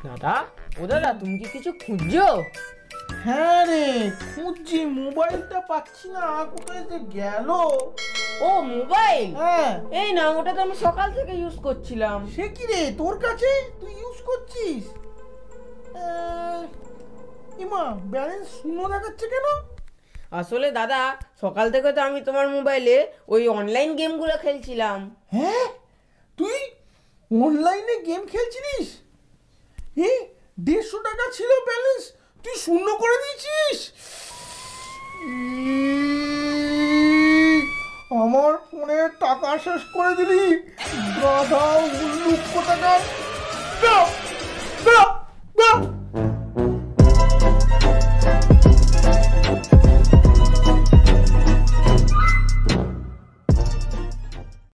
দাদা, ও দাদা, তুমি কি কিছু খুঁজছো? হ্যাঁ রে, খুঁজছি, মোবাইলটা পাচ্ছি না, কোথায় যে গেল। ও মোবাইল, হ্যাঁ। এই না, ওটা তো আমি সকাল থেকে ইউজ করছিলাম। সে কি রে, তোর কাছে তুই ইউজ করছিস? ইমা, ব্যালেন্স শূন্য দেখাচ্ছে কেন? আসলে দাদা, সকাল থেকে তো আমি তোমার মোবাইলে ওই অনলাইন গেমগুলো খেলছিলাম। হ্যাঁ, তুই অনলাইনে গেম খেলছিলিস? 150 টাকা ছিল ব্যালেন্স, তুই শূন্য করে দিয়েছিস। আমার ফোনের টাকা শেষ করে দিলি, গাধা উল্লুক কোথাকার।